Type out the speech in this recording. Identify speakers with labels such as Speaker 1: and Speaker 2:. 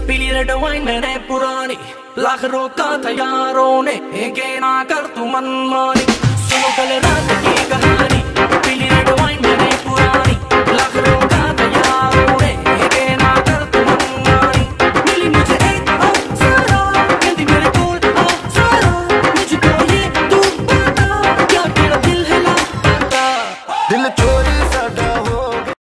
Speaker 1: पीली red wine मैंने पुरानी, लाख रोका था यारों ने, के ना कर तू मनमानी। सुनो कल रात की